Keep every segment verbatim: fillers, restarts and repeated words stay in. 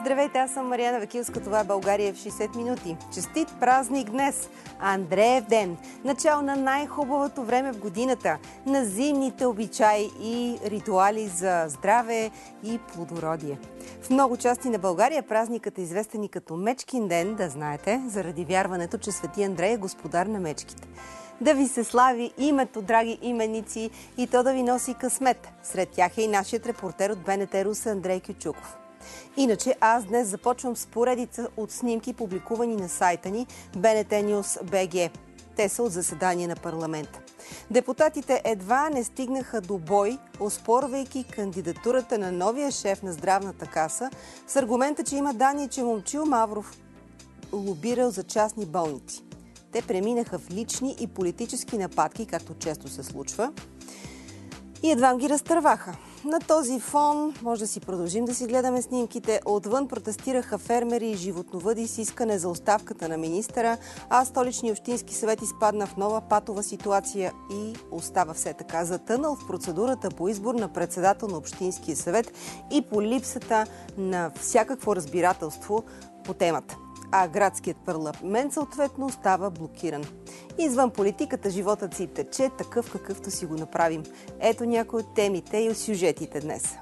Здравейте, аз съм Мариана Вакилска. Това е България в шейсет минути. Честит празник днес! Андреев ден! Начало на най-хубавото време в годината, на зимните обичаи и ритуали за здраве и плодородие. В много части на България празникът е известен и като Мечкин ден, да знаете, заради вярването, че Свети Андрей е господар на мечките. Да ви се слави името, драги именици, и то да ви носи късмет. Сред тях е и нашият репортер от БНТ Русе Андрей Кючуков. Иначе аз днес започвам с поредица от снимки, публикувани на сайта ни би ен те нюз точка би джи. Те са от заседание на парламента. Депутатите едва не стигнаха до бой, оспорвайки кандидатурата на новия шеф на здравната каса с аргумента, че има данни, че Момчил Мавров лобирал за частни болници. Те преминаха в лични и политически нападки, както често се случва, и едва ги разтърваха. На този фон може да си продължим да си гледаме снимките. Отвън протестираха фермери и животновъди с искане за оставката на министъра, а столичния общински съвет изпадна в нова патова ситуация и остава все така затънал в процедурата по избор на председател на общинския съвет и по липсата на всякакво разбирателство по темата. А градският парламент съответно остава блокиран. Извън политиката животът си тече такъв, какъвто си го направим. Ето някои от темите и от сюжетите днес.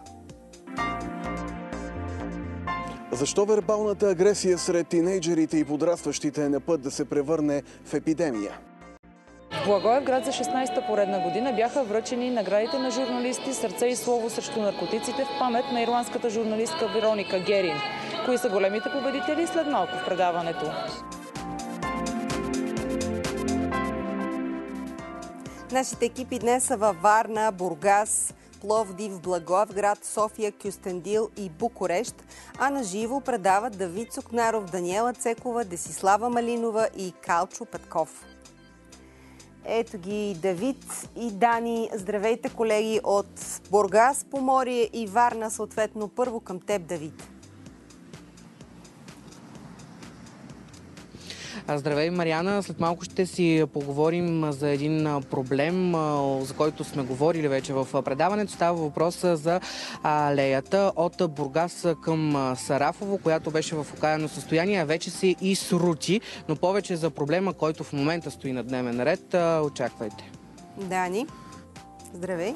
Защо вербалната агресия сред тинейджерите и подрастващите е на път да се превърне в епидемия? В Благоевград за шестнадесета поредна година бяха връчени наградите на журналисти "Сърце и слово срещу наркотиците" в памет на ирландската журналистка Вероника Герин. Кои са големите победители след малко в предаването? Нашите екипи днес са във Варна, Бургас, Пловдив, Благоевград, София, Кюстендил и Букурещ, а на живо предават Давид Сукнаров, Даниела Цекова, Десислава Малинова и Калчо Петков. Ето ги Давид и Дани. Здравейте, колеги, от Бургас, Поморие и Варна, съответно. Първо към теб, Давид. Здравей, Мариана. След малко ще си поговорим за един проблем, за който сме говорили вече в предаването. Става въпрос за алеята от Бургас към Сарафово, която беше в окаяно състояние, а вече се и срути. Но повече за проблема, който в момента стои на дневен ред, очаквайте. Дани, здравей.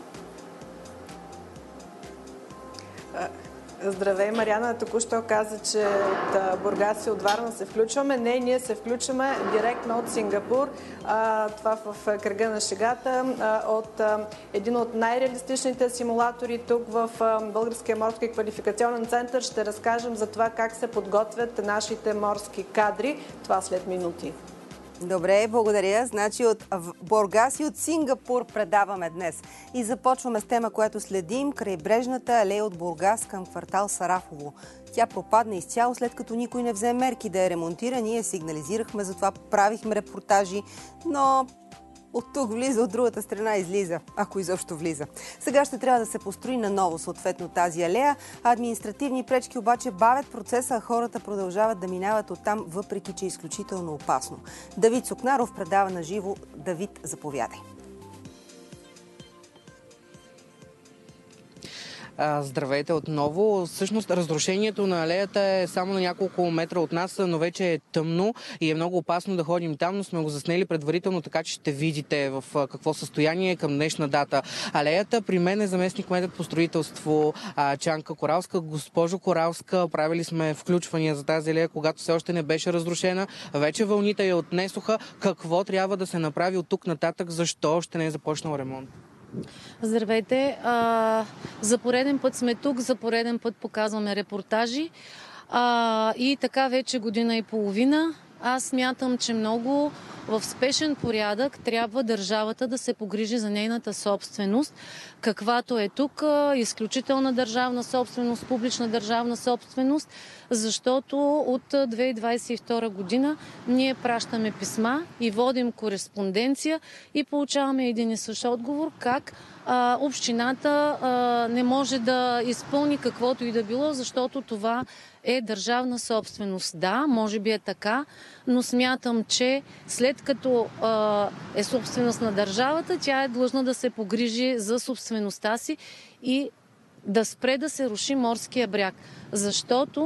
Здравей, Мариана. Току-що каза, че от Бургас и от Варна се включваме. Не, ние се включваме директно от Сингапур. А, това в кръга на шегата. А, от а, един от най-реалистичните симулатори тук в а, Българския морски квалификационен център. Ще разкажем за това как се подготвят нашите морски кадри. Това след минути. Добре, благодаря. Значи от Бургас и от Сингапур предаваме днес. И започваме с тема, която следим. Крайбрежната алея от Бургас към квартал Сарафово. Тя пропадна изцяло, след като никой не взе мерки да я ремонтира. Ние сигнализирахме, затова правихме репортажи, но от тук влиза, от другата страна излиза, ако изобщо влиза. Сега ще трябва да се построи наново съответно тази алея. Административни пречки обаче бавят процеса, а хората продължават да минават оттам, въпреки че е изключително опасно. Давид Сукнаров предава на живо. Давид, заповядай. Здравейте отново. Всъщност разрушението на алеята е само на няколко метра от нас, но вече е тъмно и е много опасно да ходим там, но сме го заснели предварително, така че ще видите в какво състояние към днешна дата алеята. При мен е заместник-кметът по строителство Чанка Коралска. Госпожо Коралска, правили сме включвания за тази алея, когато все още не беше разрушена. Вече вълните я отнесоха. Какво трябва да се направи от тук нататък? Защо още не е започнал ремонт? Здравейте! А, за пореден път сме тук, за пореден път показваме репортажи. А, и така вече година и половина. Аз смятам, че много в спешен порядък трябва държавата да се погрижи за нейната собственост, каквато е тук, изключителна държавна собственост, публична държавна собственост, защото от две хиляди двадесет и втора година ние пращаме писма и водим кореспонденция и получаваме един и същ отговор как а, общината а, не може да изпълни каквото и да било, защото това е държавна собственост. Да, може би е така, но смятам, че след като а, е собственост на държавата, тя е длъжна да се погрижи за собствеността си и да спре да се руши морския бряг. Защото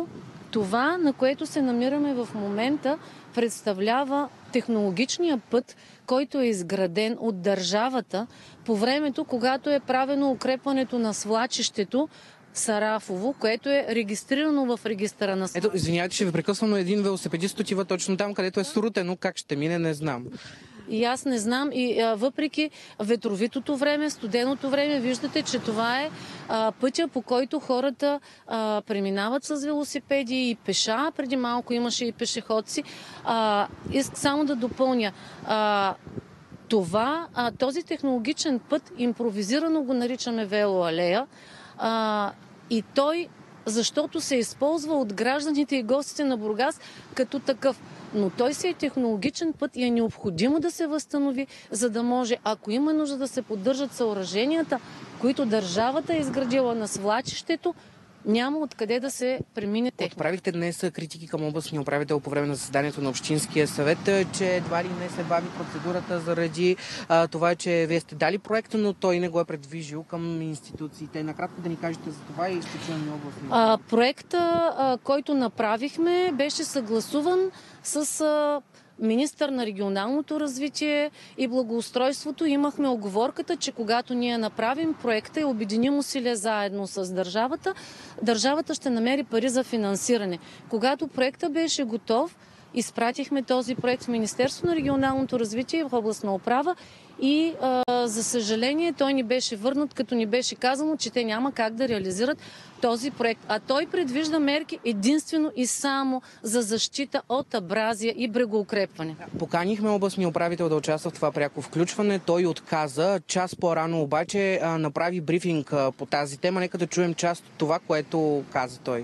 Това, на което се намираме в момента, представлява технологичния път, който е изграден от държавата по времето, когато е правено укрепването на свлачището Сарафово, което е регистрирано в регистъра на свлачището. Ето, извинявайте, ще ви прекъсвам, но един велосипедист отива точно там, където е срутено. Как ще мине, не знам. И аз не знам. И а, въпреки ветровитото време, студеното време, виждате, че това е а, пътя, по който хората а, преминават с велосипеди и пеша. Преди малко имаше и пешеходци. А, искам само да допълня. А, това, а, този технологичен път, импровизирано го наричаме велоалея, а, и той, защото се използва от гражданите и гостите на Бургас като такъв. Но той си е технологичен път и е необходимо да се възстанови, за да може, ако има нужда да се поддържат съоръженията, които държавата е изградила на свлачището, няма откъде да се премине техника. Отправихте днес критики към областния управител по време на заседанието на Общинския съвет, че едва ли не се бави процедурата заради а, това, че вие сте дали проекта, но той не го е предвижил към институциите. Накратко да ни кажете за това и ще чуем областния. А, проекта, а, който направихме, беше съгласуван с а, министър на регионалното развитие и благоустройството. Имахме оговорката, че когато ние направим проекта и обединим усилия заедно с държавата, държавата ще намери пари за финансиране. Когато проекта беше готов, изпратихме този проект в Министерство на регионалното развитие и в областна управа и а, за съжаление той ни беше върнат, като ни беше казано, че те няма как да реализират този проект. А той предвижда мерки единствено и само за защита от абразия и брегоукрепване. Поканихме областния управител да участва в това пряко включване. Той отказа. Час по-рано обаче а, направи брифинг а, по тази тема. Нека да чуем част от това, което каза той.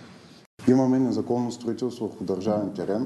Имаме незаконно строителство върху държавен терен,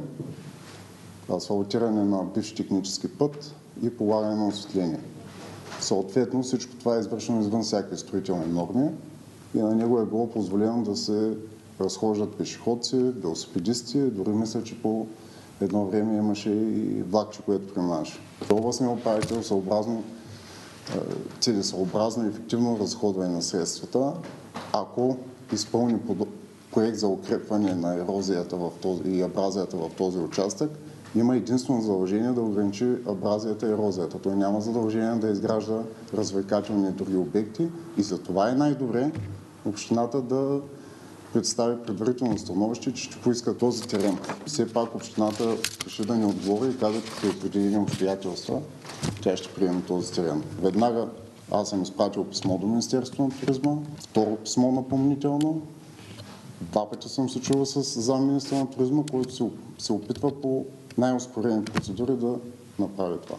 асфалтиране на бивш технически път и полагане на осветление. Съответно, всичко това е извършено извън всякакви строителни норми и на него е било позволено да се разхождат пешеходци, велосипедисти, дори мисля, че по едно време имаше и влакче, което преминаваше. Областният управител съобразно, целесъобразно и ефективно разходване на средствата, ако изпълни проект за укрепване на ерозията в този, и абразията в този участък, има единствено задължение да ограничи абразията и ерозията. Той няма задължение да изгражда развлекателни и други обекти и за това е най-добре общината да представи предварително становище, че ще поиска този терен. Все пак общината ще да ни отговори и каза, че при определени обстоятелства тя ще приеме този терен. Веднага аз съм изпратил писмо до Министерството на туризма, второ писмо напомнително. Два пъти съм се чувал с замминистър на туризма, който се, се опитва по най-ускорени процедури да направи това.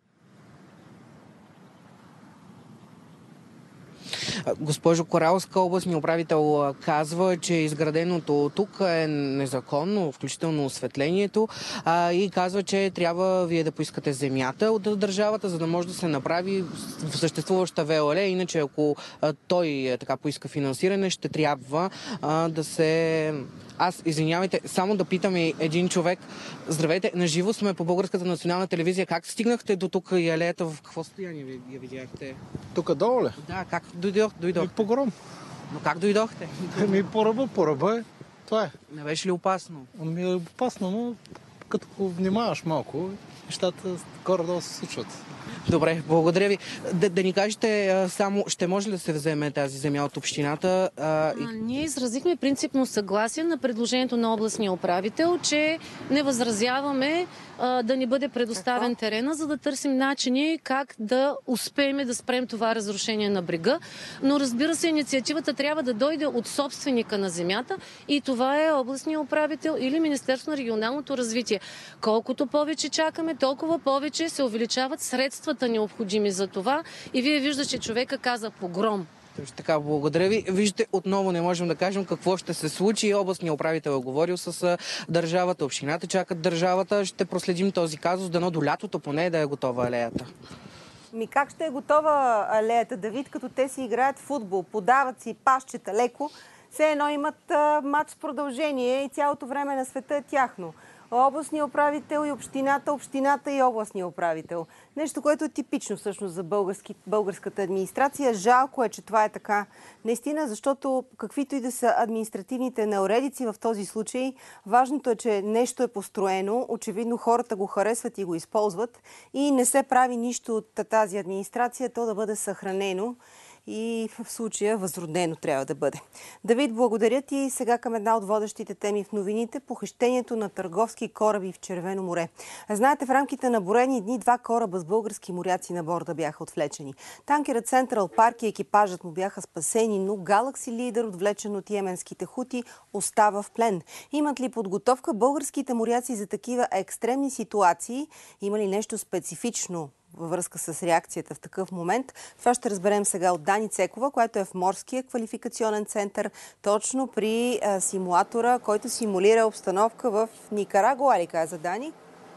Госпожо Коралска, областният управител казва, че изграденото тук е незаконно, включително осветлението, а, и казва, че трябва вие да поискате земята от държавата, за да може да се направи съществуваща велоалея. Иначе, ако а, той така поиска финансиране, ще трябва а, да се... Аз, извинявайте, само да питам един човек. Здравейте, наживо сме по Българската национална телевизия. Как стигнахте до тук и алеята? В какво състояние я видяхте? Тук долу ли? Да, как дойдох? дойдох? И по гром. Но как дойдохте? Ми по ръба, по ръба е. Това е. Не беше ли опасно? Ами е опасно, но като внимаваш малко, нещата горе-долу се случват. Добре, благодаря ви. Да, да ни кажете само, ще може ли да се вземе тази земя от общината? А, и... а, ние изразихме принципно съгласие на предложението на областния управител, че не възразяваме а, да ни бъде предоставен терена, за да търсим начини как да успеем да спрем това разрушение на брега. Но разбира се, инициативата трябва да дойде от собственика на земята и това е областния управител или Министерство на регионалното развитие. Колкото повече чакаме, толкова повече се увеличават средствата необходими за това и вие виждате, че човека каза погром. Точно така, благодаря ви. Виждате, отново не можем да кажем какво ще се случи. Областният управител е говорил с държавата, общината чакат държавата. Ще проследим този казус, дано до лятото поне да е готова алеята. Ми как ще е готова алеята, Давид, като те си играят футбол, подават си пашчета леко, все едно имат а, матч с продължение и цялото време на света е тяхно. областния управител и общината, общината и областния управител. Нещо, което е типично всъщност за български, българската администрация. Жалко е, че това е така. Наистина, защото каквито и да са административните неуредици в този случай, важното е, че нещо е построено, очевидно хората го харесват и го използват и не се прави нищо от тази администрация, то да бъде съхранено и в случая възродено трябва да бъде. Давид, благодаря ти. Сега към една от водещите теми в новините – похищението на търговски кораби в Червено море. Знаете, в рамките на броени дни два кораба с български моряци на борда бяха отвлечени. Танкерът Централ Парк и екипажът му бяха спасени, но Галакси Лидер, отвлечен от йеменските хути, остава в плен. Имат ли подготовка българските моряци за такива екстремни ситуации? Има ли нещо специфично във връзка с реакцията в такъв момент? Това ще разберем сега от Дани Цекова, която е в Морския квалификационен център, точно при а, симулатора, който симулира обстановка в Никарагуа, ли каза Дани?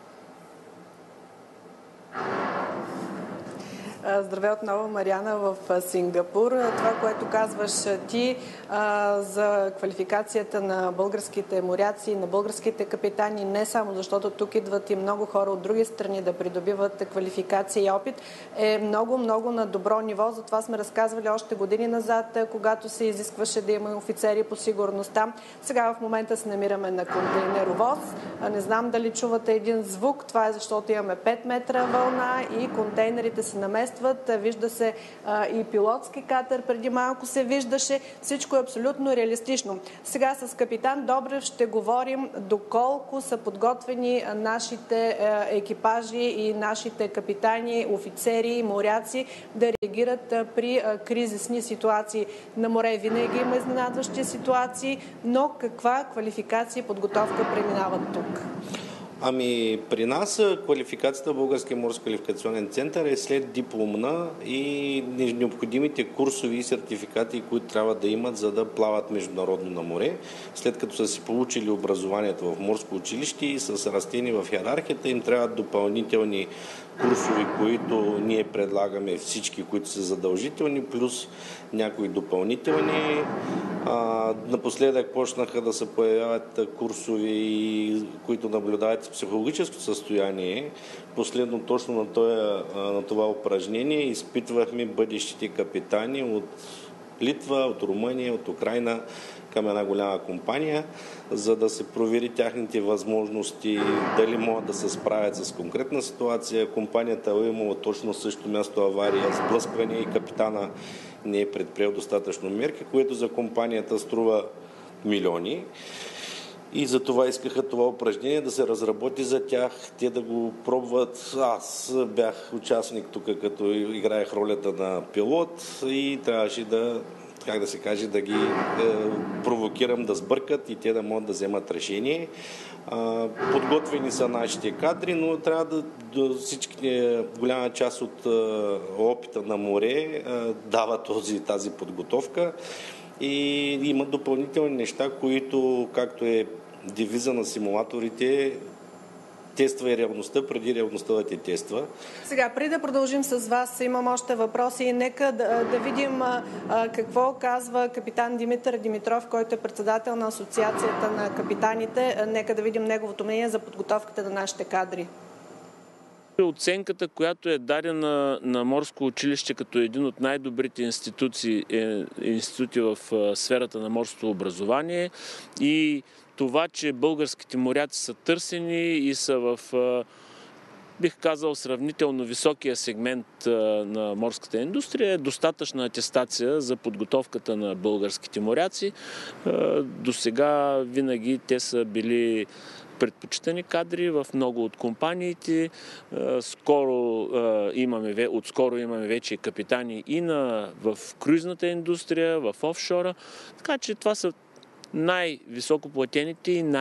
Здравей отново, Мариана, в Сингапур. Това, което казваш ти а, за квалификацията на българските моряци, на българските капитани, не само защото тук идват и много хора от други страни да придобиват квалификация и опит, е много-много на добро ниво. Затова сме разказвали още години назад, когато се изискваше да има офицери по сигурността. Сега в момента се намираме на контейнеровоз. Не знам дали чувате един звук. Това е защото имаме пет метра вълна и контейнерите се наместват. Вижда се а, и пилотски катер, преди малко се виждаше. Всичко е абсолютно реалистично. Сега с капитан Добрев ще говорим доколко са подготвени нашите а, екипажи и нашите капитани, офицери и моряци да реагират а, при а, кризисни ситуации на море. Винаги има изненадващи ситуации, но каква квалификация и подготовка преминават тук? Ами, при нас квалификацията в Българския морски квалификационен център е след дипломна и необходимите курсови и сертификати, които трябва да имат, за да плават международно на море. След като са си получили образованието в морско училище и са се растени в иерархията, им трябват допълнителни курсови, които ние предлагаме всички, които са задължителни, плюс някои допълнителни. А, напоследък почнаха да се появяват курсови, които наблюдават психологическо състояние. Последно точно на това, на това упражнение изпитвахме бъдещите капитани от Литва, от Румъния, от Украйна към една голяма компания, за да се провери тяхните възможности, дали могат да се справят с конкретна ситуация. Компанията е имала точно същото място авария, сблъскване и капитана не е предприел достатъчно мерки, което за компанията струва милиони. И за това искаха това упражнение да се разработи за тях, те да го пробват. Аз бях участник тук, като играех ролята на пилот и трябваше да, как да се каже, да ги е, провокирам да сбъркат и те да могат да вземат решение. А, подготвени са нашите кадри, но трябва да, да всички, голяма част от а, опита на море а, дава този, тази подготовка. И има допълнителни неща, които, както е девиза на симулаторите, тества и реалността, преди реалността да те тества. Сега, преди да продължим с вас, имам още въпроси. Нека да, да видим а, какво казва капитан Димитър Димитров, който е председател на Асоциацията на капитаните. Нека да видим неговото мнение за подготовката на нашите кадри. Оценката, която е дадена на Морско училище като един от най-добрите институции, е, институти в сферата на морското образование и това, че българските моряци са търсени и са в, бих казал, сравнително високия сегмент на морската индустрия, е достатъчна атестация за подготовката на българските моряци. До сега винаги те са били предпочитани кадри в много от компаниите. Скоро имаме, отскоро имаме вече капитани и на, в круизната индустрия, в офшора. Така че това са най-високоплатените и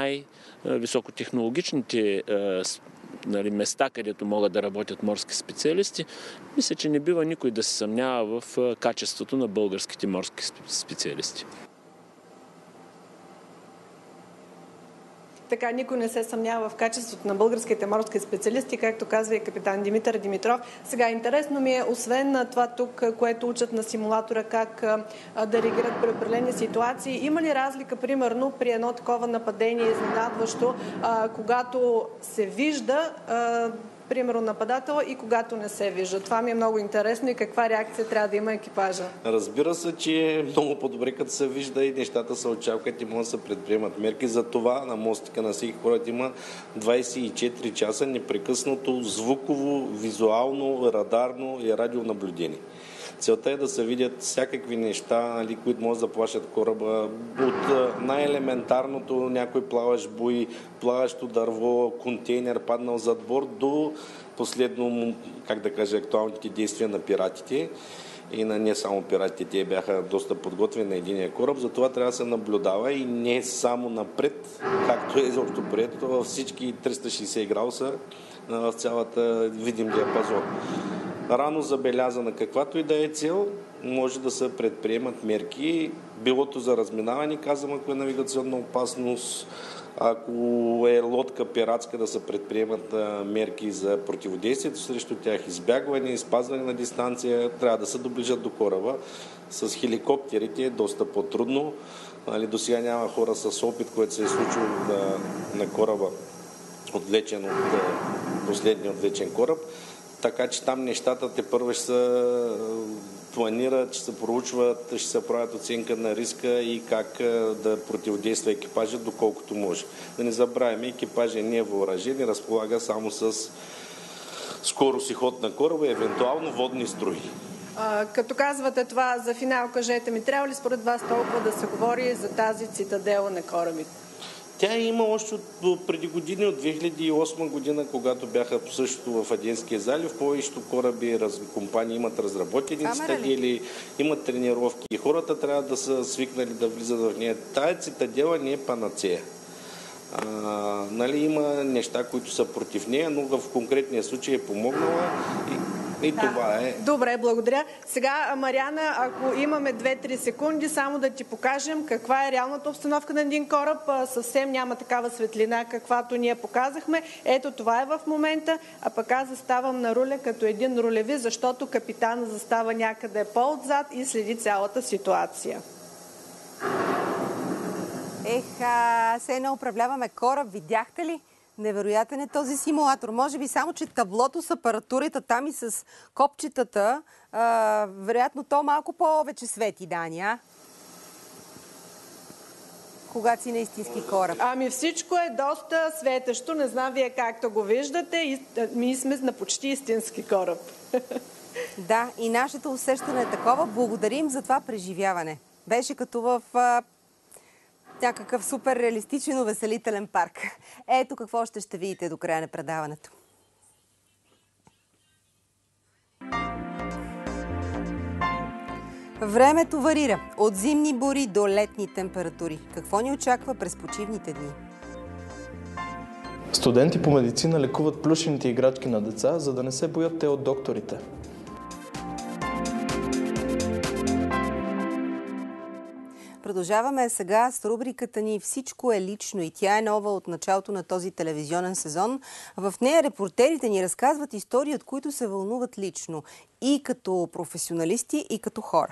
най-високотехнологичните нали, места, където могат да работят морски специалисти. Мисля, че не бива никой да се съмнява в качеството на българските морски специалисти. така никой не се съмнява в качеството на българските морски специалисти, както казва и капитан Димитър Димитров. Сега интересно ми е, освен на това тук, което учат на симулатора, как а, да реагират при определени ситуации, има ли разлика, примерно, при едно такова нападение изненадващо, а, когато се вижда а, примерно нападател и когато не се вижда? Това ми е много интересно и каква реакция трябва да има екипажа. Разбира се, че е много по-добре като се вижда и нещата се очакват и могат да се предприемат мерки. За това на мостика на всеки хората има двадесет и четири часа непрекъснато звуково, визуално, радарно и радионаблюдение. Целта е да се видят всякакви неща, нали, които може да плашат кораба. От най-елементарното някой плаващ буй, плаващо дърво, контейнер паднал зад борд, до последно, как да кажа, актуалните действия на пиратите. И на не само пиратите, те бяха доста подготвени на единия кораб, затова трябва да се наблюдава и не само напред, както е изобщо прието, във всички триста и шейсет градуса в цялата видим диапазон. Рано забелязана каквато и да е цел, може да се предприемат мерки, билото за разминаване, казвам, ако е навигационна опасност, ако е лодка пиратска, да се предприемат мерки за противодействието срещу тях, избягване, спазване на дистанция, трябва да се доближат до кораба. С хеликоптерите е доста по-трудно. До сега няма хора с опит, което се е случило на кораба, отвлечен от последния отвлечен кораб. Така че там нещата те първо ще се планират, ще се проучват, ще се правят оценка на риска и как да противодейства екипажа доколкото може. Да не забравяме, екипажа не е въоръжен и разполага само с скорост и ход на кораба и евентуално водни струи. А, като казвате това за финал, кажете ми, трябва ли според вас толкова да се говори за тази цитадела на корабите? Тя има още от преди години, от две хиляди и осма година, когато бяха също в Аденския залив. Повечето кораби, компании имат разработени цитадели, имат тренировки и хората трябва да са свикнали да влизат в нея. Тая цитадела не е панацея. А, нали, има неща, които са против нея, но в конкретния случай е помогнала и И да. Това е. Добре, благодаря. Сега, Мариана, ако имаме две-три секунди, само да ти покажем каква е реалната обстановка на един кораб. Съвсем няма такава светлина, каквато ние показахме. Ето това е в момента, а пък аз заставам на руля като един рулеви, защото капитана застава някъде по-отзад и следи цялата ситуация. Еха, се едно управляваме кораб, видяхте ли? Невероятен е този симулатор. Може би само, че таблото с апаратурата там и с копчетата, а, вероятно то малко повече свети, Дания. Когато си на истински кораб. Ами всичко е доста светещо. Не знам вие както го виждате. И, ние сме на почти истински кораб. Да, и нашето усещане е такова. Благодарим за това преживяване. Беше като в... А, някакъв супер реалистичен, увеселителен парк. Ето какво ще ще видите до края на предаването. Времето варира. От зимни бури до летни температури. Какво ни очаква през почивните дни? Студенти по медицина лекуват плюшените играчки на деца, за да не се боят те от докторите. Продължаваме сега с рубриката ни "Всичко е лично" и тя е нова от началото на този телевизионен сезон. В нея репортерите ни разказват истории, от които се вълнуват лично и като професионалисти, и като хора.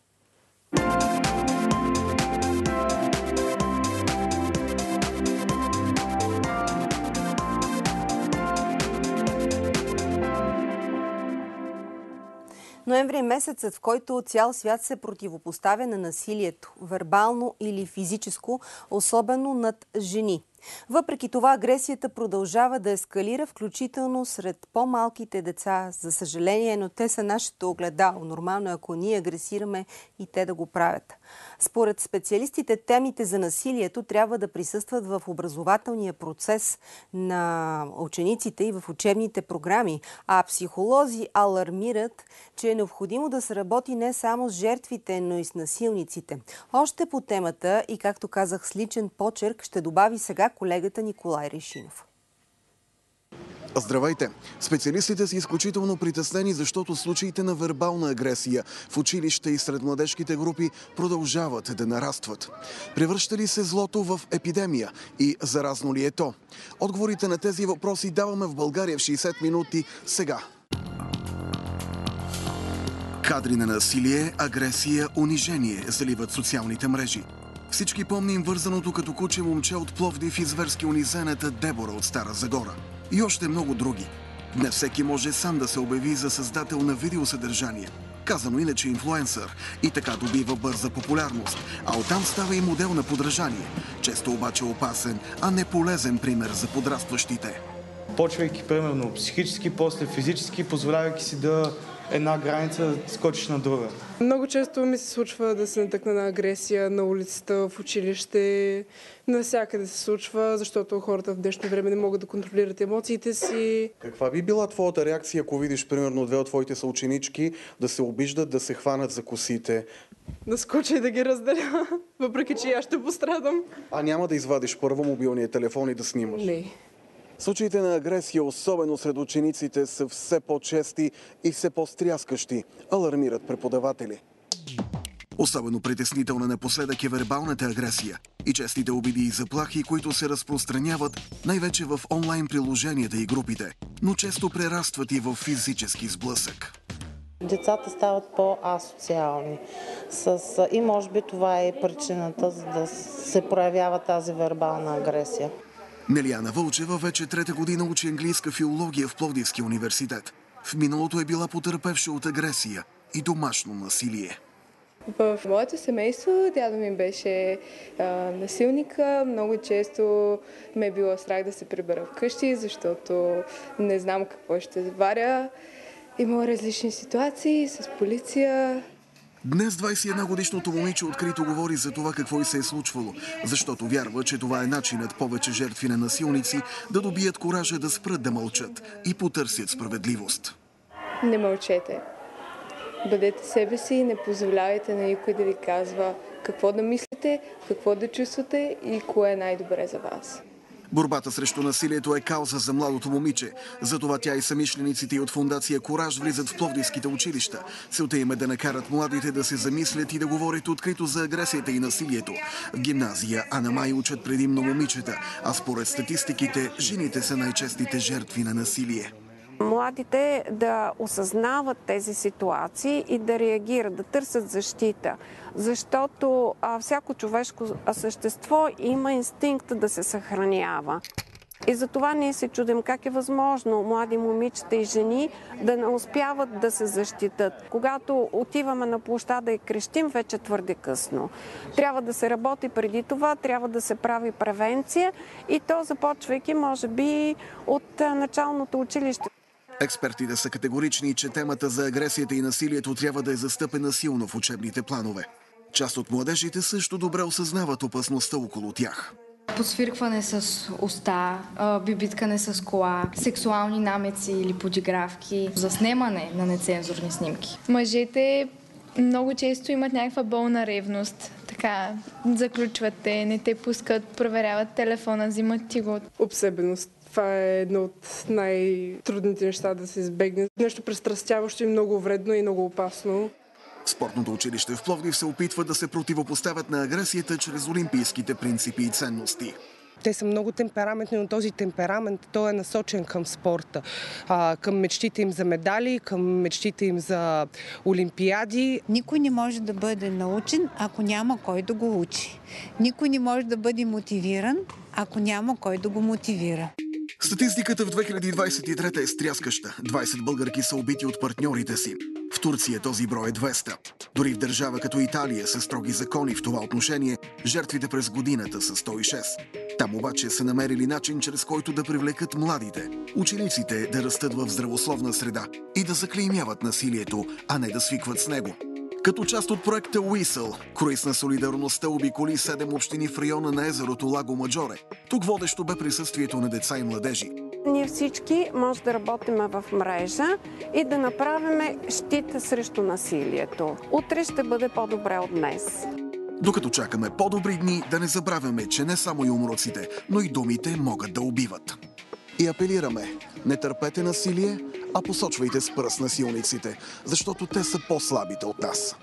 Ноември е месецът, в който цял свят се противопоставя на насилието, вербално или физическо, особено над жени. Въпреки това, агресията продължава да ескалира, включително сред по-малките деца. За съжаление, но те са нашето огледало. Нормално е, ако ние агресираме и те да го правят. Според специалистите, темите за насилието трябва да присъстват в образователния процес на учениците и в учебните програми. А психолози алармират, че е необходимо да се работи не само с жертвите, но и с насилниците. Още по темата и, както казах, с личен почерк ще добави сега колегата Николай Решинов. Здравейте! Специалистите са изключително притеснени, защото случаите на вербална агресия в училище и сред младежките групи продължават да нарастват. Превръща ли се злото в епидемия и заразно ли е то? Отговорите на тези въпроси даваме в България в шейсет минути сега. Кадри на насилие, агресия, унижение заливат социалните мрежи. Всички помним вързаното като куче момче от Пловдив и зверски унизената Дебора от Стара Загора. И още много други. Днес всеки може сам да се обяви за създател на видеосъдържание. Казано иначе инфлуенсър. И така добива бърза популярност. А оттам става и модел на подражание. Често обаче опасен, а не полезен пример за подрастващите. Почвайки примерно психически, после физически, позволявайки си да една граница скочиш на друга. Много често ми се случва да се натъкна на агресия на улицата, в училище, навсякъде се случва, защото хората в днешно време не могат да контролират емоциите си. Каква би била твоята реакция, ако видиш примерно две от твоите съученички да се обиждат, да се хванат за косите? Да скоча и да ги разделя, въпреки че аз ще пострадам. А няма да извадиш първо мобилния телефон и да снимаш? Не. Случаите на агресия, особено сред учениците, са все по-чести и все по-стряскащи, алармират преподаватели. Особено притеснителна напоследък е вербалната агресия и честите обиди и заплахи, които се разпространяват най-вече в онлайн приложенията и групите, но често прерастват и в физически сблъсък. Децата стават по-асоциални с... и може би това е причината, за да се проявява тази вербална агресия. Нелияна Вълчева вече трета година учи английска филология в Пловдивския университет. В миналото е била потърпевша от агресия и домашно насилие. В моето семейство дядо ми беше а, насилника. Много често ме е било страх да се прибера вкъщи, защото не знам какво ще заваря. Имало различни ситуации с полиция. Днес двадесет и една годишното момиче открито говори за това какво и се е случвало, защото вярва, че това е начинът повече жертви на насилници да добият коража да спрат да мълчат и потърсят справедливост. Не мълчете. Бъдете себе си и не позволявайте на никой да ви казва какво да мислите, какво да чувствате и кое е най-добре за вас. Борбата срещу насилието е кауза за младото момиче. Затова тя и самишлениците от фондация Кураж влизат в пловдивските училища. Целта им е да накарат младите да се замислят и да говорят открито за агресията и насилието. В гимназия Ана Май учат предимно момичета, а според статистиките, жените са най-честите жертви на насилие. Младите да осъзнават тези ситуации и да реагират, да търсят защита. Защото а, всяко човешко същество има инстинкт да се съхранява. И затова ние се чудим как е възможно млади момичета и жени да не успяват да се защитат. Когато отиваме на площада и крещим, вече твърде късно. Трябва да се работи преди това, трябва да се прави превенция и то започвайки, може би, от началното училище. Експертите са категорични, че темата за агресията и насилието трябва да е застъпена силно в учебните планове. Част от младежите също добре осъзнават опасността около тях. Подсвиркване с уста, бибиткане с кола, сексуални намеци или подигравки, заснемане на нецензурни снимки. Мъжете много често имат някаква болна ревност. Така, заключват те, не те пускат, проверяват телефона, взимат ти го. Обсебеност. Това е едно от най-трудните неща да се избегне. Нещо престрастяващо и много вредно и много опасно. Спортното училище в Пловдив се опитва да се противопоставят на агресията чрез олимпийските принципи и ценности. Те са много темпераментни, но този темперамент той е насочен към спорта, към мечтите им за медали, към мечтите им за олимпиади. Никой не може да бъде научен, ако няма кой да го учи. Никой не може да бъде мотивиран, ако няма кой да го мотивира. Статистиката в две хиляди двадесет и трета е стряскаща. двадесет българки са убити от партньорите си. В Турция този брой е двеста. Дори в държава като Италия са строги закони в това отношение, жертвите през годината са сто и шест. Там обаче са намерили начин, чрез който да привлекат младите, учениците да растат в здравословна среда и да заклеймяват насилието, а не да свикват с него. Като част от проекта Уисъл, круиз на солидарността обиколи седем общини в района на езерото Лаго Маджоре. Тук водещо бе присъствието на деца и младежи. Ние всички може да работим в мрежа и да направим щит срещу насилието. Утре ще бъде по-добре от днес. Докато чакаме по-добри дни, да не забравяме, че не само юмруците, но и думите могат да убиват. И апелираме, не търпете насилие, а посочвайте с пръст насилниците, защото те са по-слабите от нас.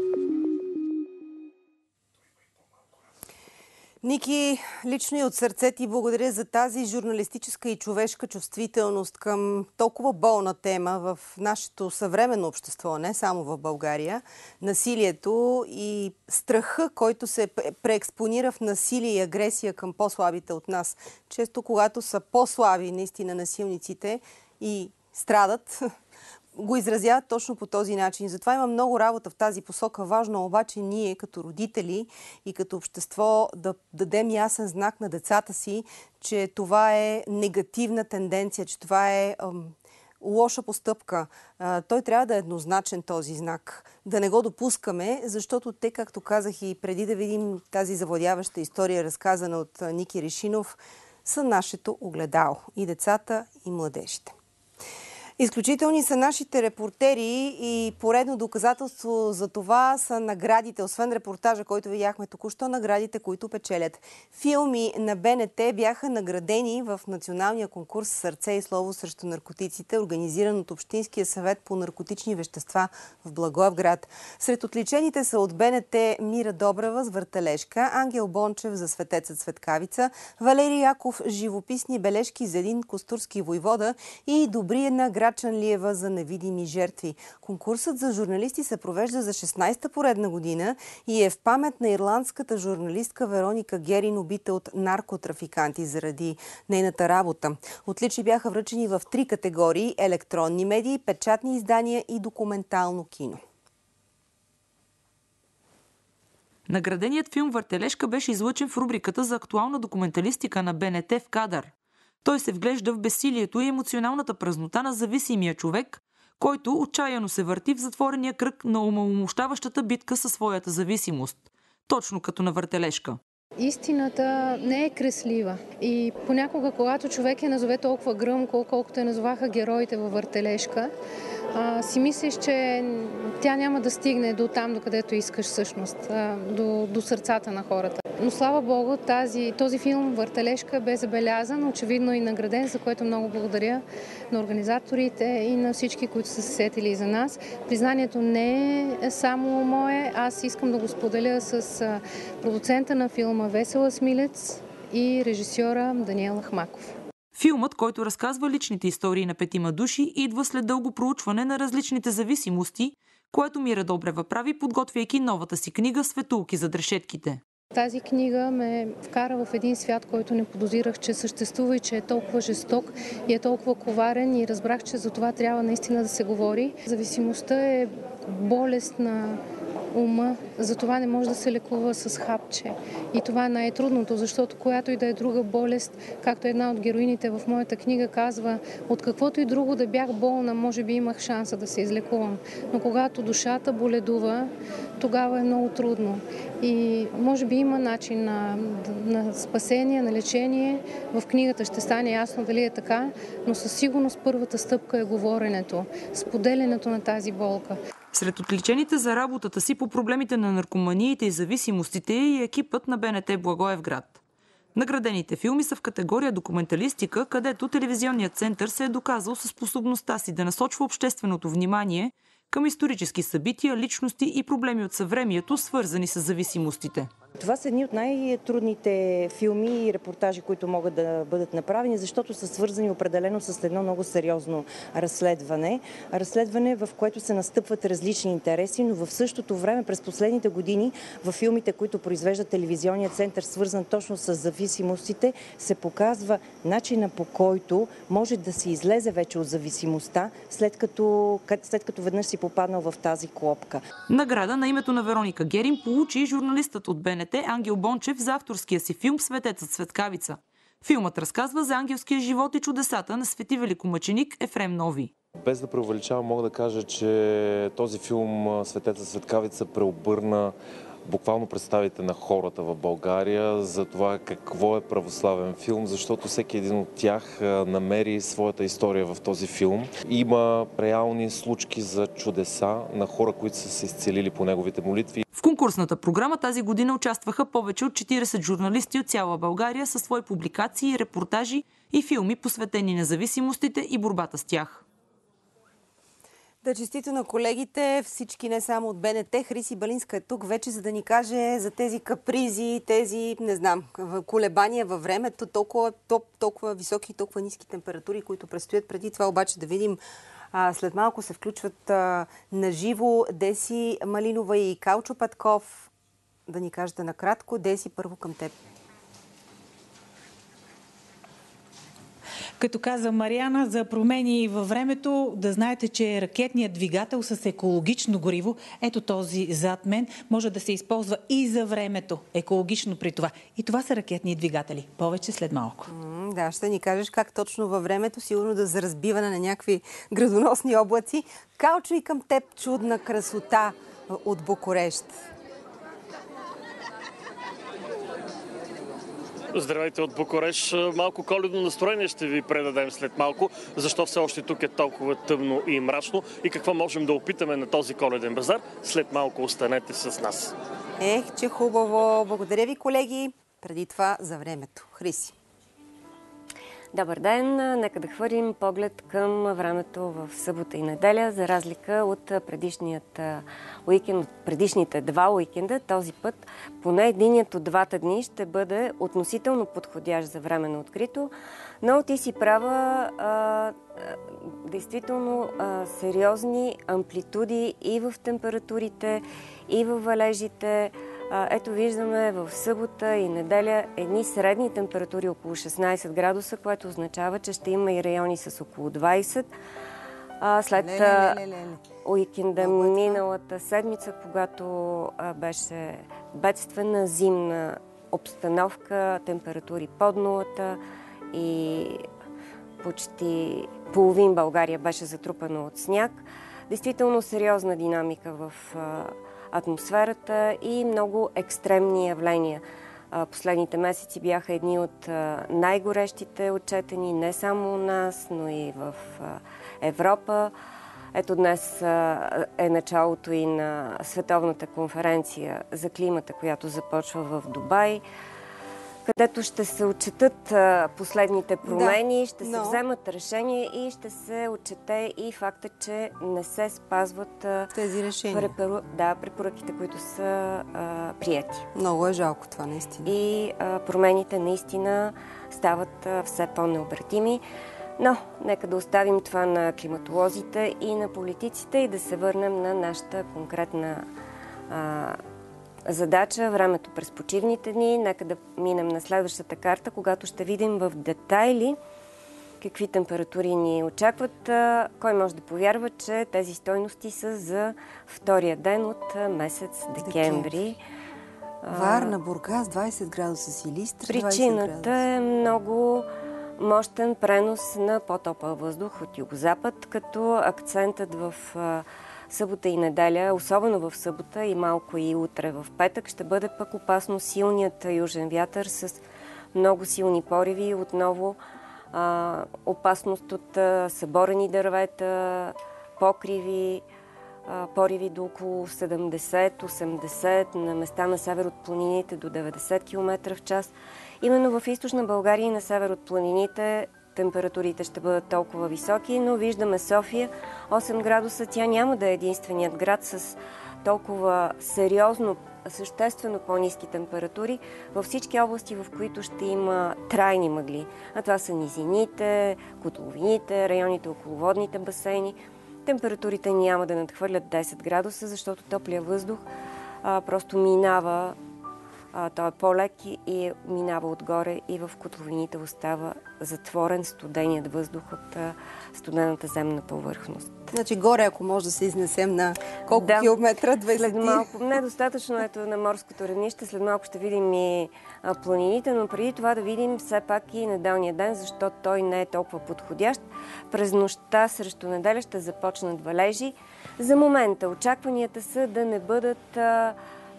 Ники, лично и от сърце ти благодаря за тази журналистическа и човешка чувствителност към толкова болна тема в нашето съвременно общество, не само в България. Насилието и страха, който се преекспонира в насилие и агресия към по-слабите от нас. Често, когато са по-слаби наистина насилниците и страдат, го изразяват точно по този начин. Затова има много работа в тази посока. Важно обаче ние като родители и като общество да дадем ясен знак на децата си, че това е негативна тенденция, че това е ам, лоша постъпка. А, той трябва да е еднозначен този знак. Да не го допускаме, защото те, както казах и преди да видим тази завладяваща история, разказана от Ники Решинов, са нашето огледало. И децата, и младежите. Изключителни са нашите репортери и поредно доказателство за това са наградите, освен репортажа, който видяхме току-що, наградите, които печелят. Филми на БНТ бяха наградени в националния конкурс "Сърце и слово срещу наркотиците", организиран от Общинския съвет по наркотични вещества в Благоевград. Сред отличените са от БНТ Мира Добрева с "Въртележка", Ангел Бончев за "Светецът Светкавица", Валери Яков "Живописни бележки за един костурски войвода" и Добриена Грачанлиева за "Невидими жертви". Конкурсът за журналисти се провежда за шестнадесета поредна година и е в памет на ирландската журналистка Вероника Герин, убита от наркотрафиканти заради нейната работа. Отличия бяха връчени в три категории: електронни медии, печатни издания и документално кино. Награденият филм "Въртележка" беше излъчен в рубриката за актуална документалистика на БНТ "В кадър". Той се вглежда в безсилието и емоционалната празнота на зависимия човек, който отчаяно се върти в затворения кръг на омаломощаващата битка със своята зависимост, точно като на "Въртележка". Истината не е креслива и понякога, когато човек я назове толкова гръмко, колкото я назоваха героите във "Въртележка", а, си мислиш, че тя няма да стигне до там, докъдето искаш всъщност, а, до, до сърцата на хората. Но слава Богу, тази, този филм "Въртележка" бе забелязан, очевидно и награден, за което много благодаря на организаторите и на всички, които са се сетили за нас. Признанието не е само мое, аз искам да го споделя с продуцента на филма Весела Смилец и режисьора Даниел Ахмаков. Филмът, който разказва личните истории на петима души, идва след дълго проучване на различните зависимости, което Мира Добрева прави, подготвяйки новата си книга "Светулки зад решетките". Тази книга ме вкара в един свят, който не подозирах, че съществува и че е толкова жесток и е толкова коварен, и разбрах, че за това трябва наистина да се говори. Зависимостта е болест на ума, затова не може да се лекува с хапче. И това е най-трудното, защото която и да е друга болест, както една от героините в моята книга казва, от каквото и друго да бях болна, може би имах шанса да се излекувам. Но когато душата боледува, тогава е много трудно. И може би има начин на, на спасение, на лечение. В книгата ще стане ясно дали е така, но със сигурност първата стъпка е говоренето, споделянето на тази болка. Сред отличените за работата си по проблемите на наркоманиите и зависимостите е и екипът на БНТ Благоевград. Наградените филми са в категория документалистика, където телевизионният център се е доказал със способността си да насочва общественото внимание към исторически събития, личности и проблеми от съвремието, свързани с зависимостите. Това са едни от най-трудните филми и репортажи, които могат да бъдат направени, защото са свързани определено с едно много сериозно разследване. Разследване, в което се настъпват различни интереси, но в същото време през последните години в филмите, които произвежда телевизионният център, свързан точно с зависимостите, се показва начина, по който може да се излезе вече от зависимостта, след като, след като веднъж си попаднал в тази клопка. Награда на името на Вероника Герин получи журналистът от БНТ Ангел Бончев за авторския си филм "Светецът Светкавица". Филмът разказва за ангелския живот и чудесата на свети великомъченик Ефрем Нови. Без да преувеличавам, мога да кажа, че този филм "Светецът Светкавица" преобърна буквално представите на хората в България за това какво е православен филм, защото всеки един от тях намери своята история в този филм. Има реални случки за чудеса на хора, които са се изцелили по неговите молитви. В конкурсната програма тази година участваха повече от четиридесет журналисти от цяла България със свои публикации, репортажи и филми, посветени на зависимостите и борбата с тях. Да, честито на колегите, всички не само от БНТ. Хриси Балинска е тук вече, за да ни каже за тези капризи, тези, не знам, колебания във времето, толкова, топ, толкова високи и толкова ниски температури, които предстоят. Преди това обаче да видим, а, след малко се включват а, наживо Деси Малинова и Калчо Петков. Да ни кажете накратко. Деси, първо към теб. Като каза Мариана, за промени във времето, да знаете, че ракетният двигател с екологично гориво, ето този зад мен, може да се използва и за времето. Екологично при това. И това са ракетни двигатели. Повече след малко. М, да, ще ни кажеш как точно във времето, сигурно да за разбиване на някакви градоносни облаци. Калчо, и към теб чудна красота от Букурещ. Здравейте от Букурещ. Малко коледно настроение ще ви предадем след малко. Защо все още тук е толкова тъмно и мрачно и какво можем да опитаме на този коледен базар? След малко останете с нас. Ех, че хубаво. Благодаря ви, колеги. Преди това за времето. Хриси. Добър ден! Нека да хвърлим поглед към времето в събота и неделя. За разлика от предишният уикенд, от предишните два уикенда, този път поне единият от двата дни ще бъде относително подходящ за временно открито. Но ти си права, а, действително а, сериозни амплитуди и в температурите, и в валежите. Ето виждаме в събота и неделя едни средни температури около шестнайсет градуса, което означава, че ще има и райони с около двайсет. След ле, ле, ле, ле. уикенда миналата седмица, когато беше бедствена зимна обстановка, температури под нулата и почти половин България беше затрупана от сняг. Действително сериозна динамика в атмосферата и много екстремни явления. Последните месеци бяха едни от най-горещите отчетени не само у нас, но и в Европа. Ето днес е началото и на Световната конференция за климата, която започва в Дубай, където ще се отчетат последните промени, да, ще се но... вземат решения и ще се отчете и факта, че не се спазват тези решения. Препоръ... Да, препоръките, които са а, прияти. Много е жалко това, наистина. И а, промените наистина стават а, все по-необратими. Но нека да оставим това на климатолозите и на политиците и да се върнем на нашата конкретна а, задача, времето през почивните дни. Нека да минем на следващата карта, когато ще видим в детайли какви температури ни очакват. Кой може да повярва, че тези стойности са за втория ден от месец декември. Варна, Бургас, двайсет градуса, Силистра, Причината е много мощен пренос на по-топъл въздух от югозапад, като акцентът в събота и неделя, особено в събота и малко и утре в петък, ще бъде пък опасно силният южен вятър с много силни пориви. Отново а, опасност от а, съборени дървета, покриви, а, пориви до около седемдесет осемдесет, на места на север от планините до деветдесет километра в час. Именно в източна България и на север от планините температурите ще бъдат толкова високи, но виждаме София осем градуса. Тя няма да е единственият град с толкова сериозно, съществено по-ниски температури във всички области, в които ще има трайни мъгли. А това са низините, котловините, районите около водните басейни. Температурите няма да надхвърлят десет градуса, защото топлия въздух а, просто минава. Той е по-лек и минава отгоре и в котловините остава затворен студеният въздух от студената земна повърхност. Значи горе, ако може да се изнесем на колко да, километра? двайсет? След малко, недостатъчно ето на морското равнище, след малко ще видим и планините, но преди това да видим все пак и неделния ден, защото той не е толкова подходящ. През нощта срещу неделя ще започнат валежи. За момента очакванията са да не бъдат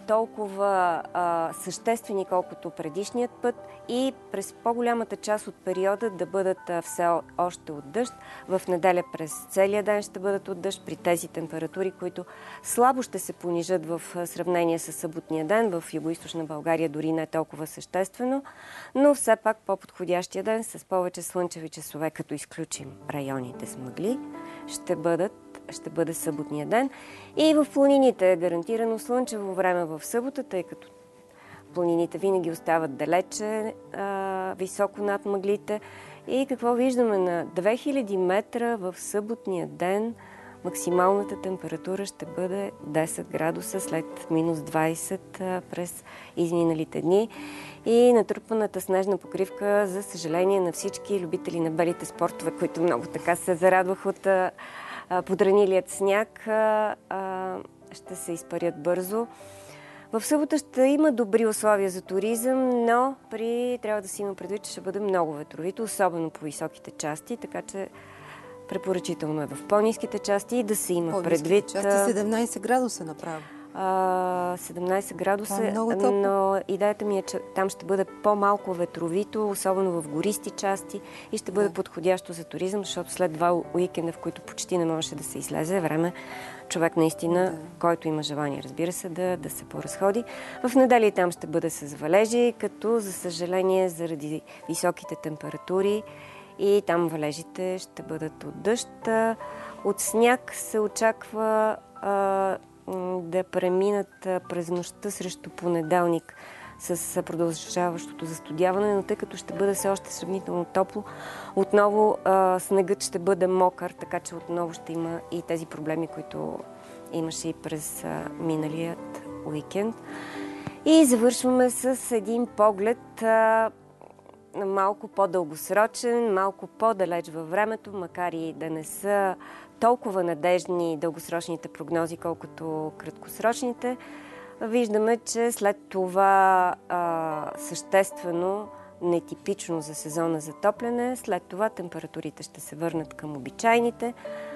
толкова а, съществени, колкото предишният път и през по-голямата част от периода да бъдат а, все още от дъжд. В неделя през целия ден ще бъдат от дъжд при тези температури, които слабо ще се понижат в сравнение с съботния ден. В югоизточна България дори не е толкова съществено, но все пак по-подходящия ден с повече слънчеви часове, като изключим районите с мъгли, ще бъдат ще бъде съботния ден. И в планините е гарантирано слънчево време в събота, тъй като планините винаги остават далече, а, високо над мъглите. И какво виждаме на две хиляди метра в съботния ден? Максималната температура ще бъде десет градуса след минус двайсет през изминалите дни. И натрупаната снежна покривка, за съжаление на всички любители на белите спортове, които много така се зарадвах от подранилият сняг, ще се изпарят бързо. В събота ще има добри условия за туризъм, но при... трябва да си има предвид, че ще бъде много ветровито, особено по високите части, така че препоръчително е в по-ниските части и да се има предвид... части седемнайсет градуса направо. седемнайсет градуса, е но идеята ми е, че там ще бъде по-малко ветровито, особено в гористи части и ще бъде да. подходящо за туризъм, защото след два уикенда, в които почти не можеше да се излезе, време човек наистина, да. който има желание, разбира се, да, да се поразходи. В неделя там ще бъде с валежи, като за съжаление заради високите температури и там валежите ще бъдат от дъжд. От сняг се очаква а, да преминат през нощта срещу понеделник с продължаващото застудяване, но тъй като ще бъде все още сравнително топло, отново а, снегът ще бъде мокър, така че отново ще има и тези проблеми, които имаше и през а, миналият уикенд. И завършваме с един поглед а, малко по-дългосрочен, малко по-далеч във времето, макар и да не са толкова надежни дългосрочните прогнози, колкото краткосрочните. Виждаме, че след това а, съществено, нетипично за сезона затопляне, след това температурите ще се върнат към обичайните.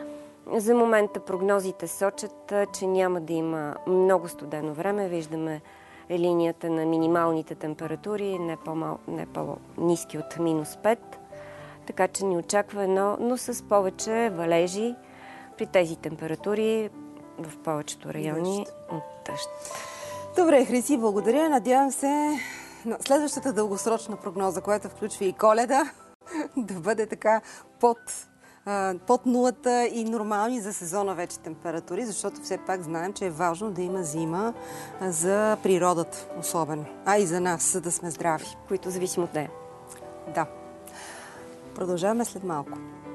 За момента прогнозите сочат, че няма да има много студено време. Виждаме линията на минималните температури, не, по-мал, не по-ниски от минус пет. Така че ни очаква едно, но с повече валежи при тези температури в повечето райони от дъжд. Добре, Хриси, благодаря. Надявам се на следващата дългосрочна прогноза, която включва и Коледа, да бъде така под, под нулата и нормални за сезона вече температури, защото все пак знаем, че е важно да има зима за природата особено, а и за нас, за да сме здрави. Които зависим от нея. Да. Продължаваме след малко.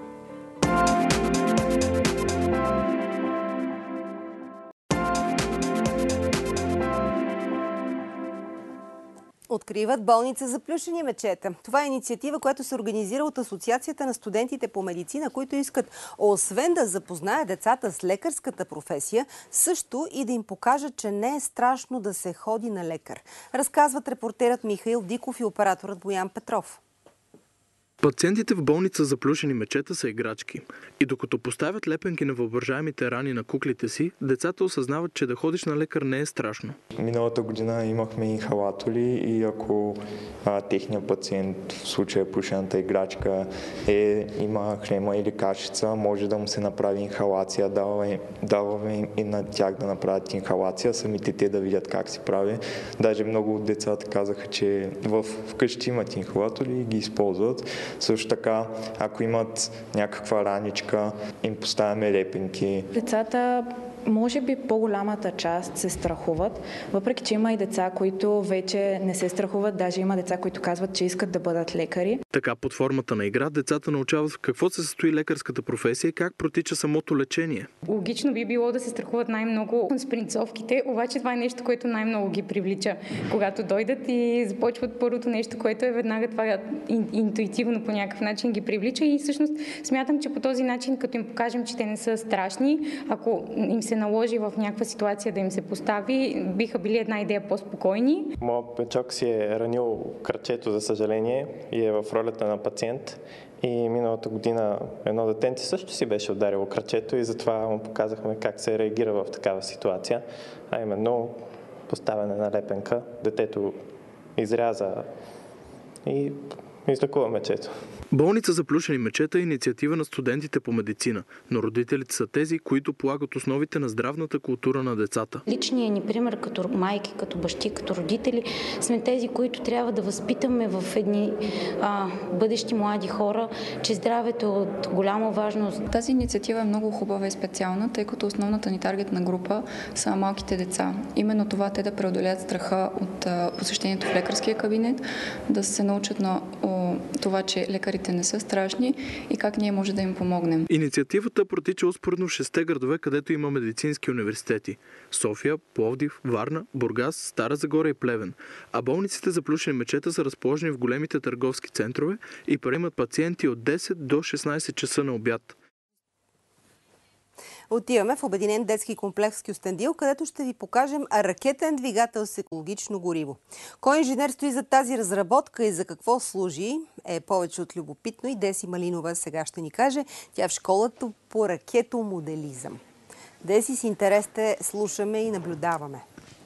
Откриват болница за плюшени мечета. Това е инициатива, която се организира от Асоциацията на студентите по медицина, които искат, освен да запознаят децата с лекарската професия, също и да им покажат, че не е страшно да се ходи на лекар. Разказват репортерът Михаил Диков и операторът Боян Петров. Пациентите в болница за плюшени мечета са играчки. И докато поставят лепенки на въображаемите рани на куклите си, децата осъзнават, че да ходиш на лекар не е страшно. Миналата година имахме инхалатори и ако а, техният пациент, в случая плюшената играчка, е, има хрема или кашица, може да му се направи инхалация. Даваме, даваме и на тях да направят инхалация, самите те да видят как се прави. Даже много от децата казаха, че в, вкъщи имат инхалатори и ги използват. Също така, ако имат някаква раничка, им поставяме лепенки. Децата, може би по-голямата част се страхуват, въпреки че има и деца, които вече не се страхуват, даже има деца, които казват, че искат да бъдат лекари. Така под формата на игра децата научават в какво се състои лекарската професия и как протича самото лечение. Логично би било да се страхуват най-много спринцовките, обаче това е нещо, което най-много ги привлича, когато дойдат и започват първото нещо, което е веднага това интуитивно по някакъв начин ги привлича и всъщност смятам, че по този начин, като им покажем, че те не са страшни, ако им се наложи в някаква ситуация да им се постави, биха били една идея по-спокойни. Моят печок си е ранил крачето, за съжаление, и е в ролята на пациент. И миналата година едно детенце също си беше ударило крачето и затова му показахме как се реагира в такава ситуация, а именно поставяне на лепенка. Детето изряза и излекува мечето. Болница за плюшени мечета е инициатива на студентите по медицина, но родителите са тези, които полагат основите на здравната култура на децата. Личният ни пример като майки, като бащи, като родители сме тези, които трябва да възпитаме в едни а, бъдещи млади хора, че здравето е от голяма важност. Тази инициатива е много хубава и специална, тъй като основната ни таргетна група са малките деца. Именно това те да преодолеят страха от а, посещението в лекарския кабинет, да се научат на о, това, че лекарите не са страшни и как ние може да им помогнем. Инициативата протича успоредно в шесте градове, където има медицински университети – София, Пловдив, Варна, Бургас, Стара Загора и Плевен. А болниците за плюшени мечета са разположени в големите търговски центрове и приемат пациенти от десет до шестнайсет часа на обяд. Отиваме в Обединен детски комплекс Кюстендил, където ще ви покажем ракетен двигател с екологично гориво. Кой инженер стои за тази разработка и за какво служи е повече от любопитно и Деси Малинова сега ще ни каже. Тя е в школата по ракетомоделизъм. Деси, с интерес те слушаме и наблюдаваме.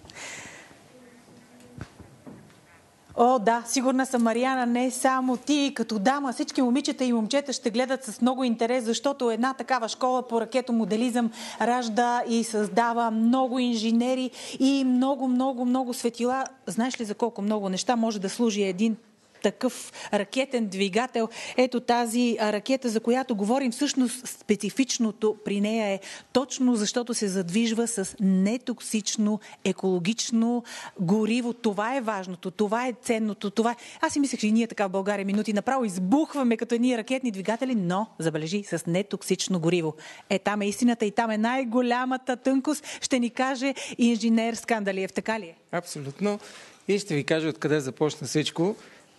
О, да, сигурна съм, Мариана, не само ти като дама, всички момичета и момчета ще гледат с много интерес, защото една такава школа по ракетомоделизъм ражда и създава много инженери и много, много, много светила. Знаеш ли за колко много неща може да служи един такъв ракетен двигател? Ето тази ракета, за която говорим, всъщност специфичното при нея е точно защото се задвижва с нетоксично екологично гориво. Това е важното, това е ценното. Това е... Аз си мислех, че и ние така в България минути направо избухваме като едни ракетни двигатели, но, забележи, с нетоксично гориво. Е, там е истината и там е най-голямата тънкост. Ще ни каже инженер Скандалиев, така ли е? Абсолютно. И ще ви кажа откъде започна всичко.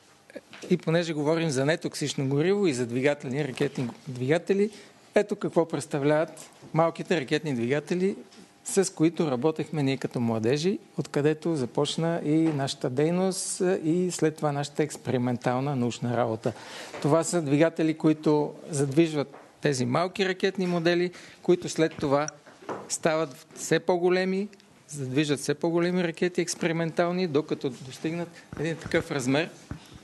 И понеже говорим за нетоксично гориво и за двигателни ракетни двигатели, ето какво представляват малките ракетни двигатели, с които работехме ние като младежи, откъдето започна и нашата дейност и след това нашата експериментална научна работа. Това са двигатели, които задвижват тези малки ракетни модели, които след това стават все по-големи, задвижат все по-големи ракети експериментални, докато достигнат един такъв размер,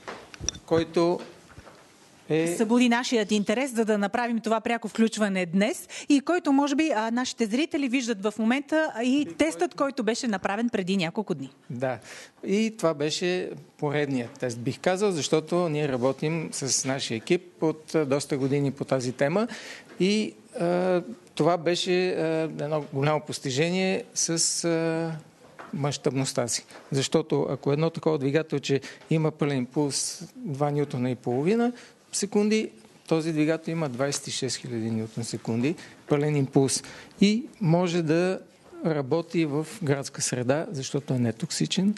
който е... събуди нашият интерес, за да направим това пряко включване днес и който може би а, нашите зрители виждат в момента и, и тестът, който... който беше направен преди няколко дни. Да, и това беше поредният тест, бих казал, защото ние работим с нашия екип от доста години по тази тема и а, това беше а, едно голямо постижение с... А, мащабността си. Защото ако едно такова двигателче има пълен импулс два нютона и половина секунди, този двигател има двайсет и шест хиляди нютон секунди пълен импулс и може да работи в градска среда, защото е нетоксичен,